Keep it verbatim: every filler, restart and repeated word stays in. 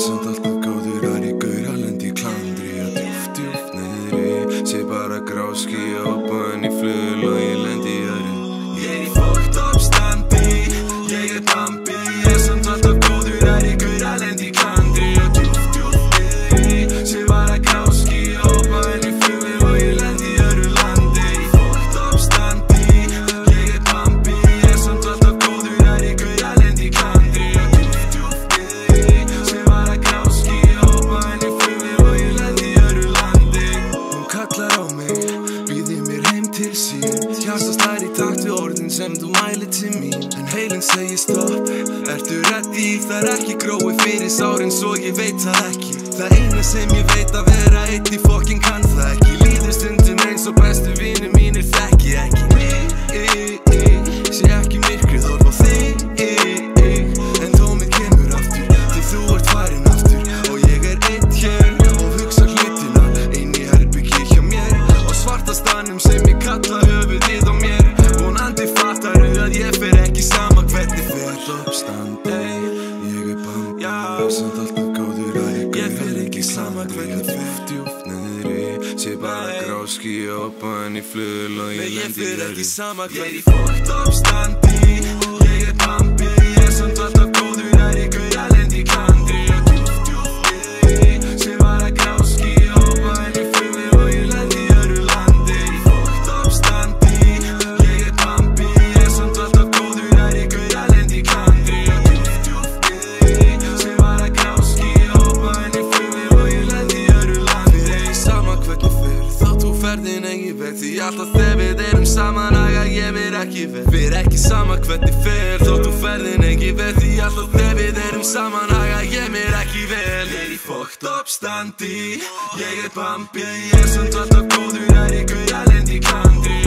samt alltaf góður er ég gaur að lendi í klandri og djúpt, djúpt niðri. Sé bara gráski og bönn í flugl og ég lendi í öðru. Ég er í fucked up standi, ég er Bambi. Ég samt alltaf góður er ég gaur að lendi í klandri og djúpt, djúpt niðri. Sé bara gráski og bönn í flugl og ég lendi í öðru landi. Ég er í fucked up standi, ég er Bambi. Ég samt alltaf góður er ég gaur að lendi í klandri og djúpt, djúpt niðri. Sé bara gráski og bönn í flugl og ég lendi í öðru landi. Hún kallar á mig, býði mér heim til sín. Hjartað slær í takt við orðin sem þú mælir til mín. En heilinn segir stopp, ertu ready? Það er ekki gróið fyrir sárin svo ég veit það ekki. Það eina sem ég veit að vera einn í fokkin kann það ekki. Líður stundum eins og bestu vinir mínir þekki ekki mig. Sé ekki myrkrið horf á þig, en tómið kemur aftur því þú ert farin aftur. Og ég er einn hér og hugsa hlutina inn í herbyggi hjá mér. Og svarta stanum sem ég kalla höfuðið á mér. Vonandi fattaru að ég fer ekki sama hvernig fer. Uppstandi, ég er Bambi. Samt alltaf góður að ég gaur fer ekki sama hvernig fer. Djúpt niðri, sé bara gráski og bönn í flugl og ég lendi í öðru. Ég er í fucked up standi, ég er Bambi. Ég samt alltaf góður er ég gaur að lendi í klandri og djúpt, djúpt niðri. Sé bara gráski og bönn í flugl og ég lendi í öðru landi. Ég er í fucked up standi, ég er Bambi. Ég samt alltaf góður er ég gaur að lendi í klandri og djúpt, djúpt niðri. Sé bara gráski og bönn í flugl og ég lendi í öðru landi. Fer ekki sama hvernig fer, þótt þú ferðin engin veg. Því alltaf þegar við erum saman haga ég mér ekki vel. Fer ekki sama hvernig fer, þótt þú ferðin engin veg. Því alltaf þegar við erum saman haga ég mér ekki vel. Ég er í fucked up standi, ég er Bambi. Ég samt alltaf góður er ég gaur að lendi í klandri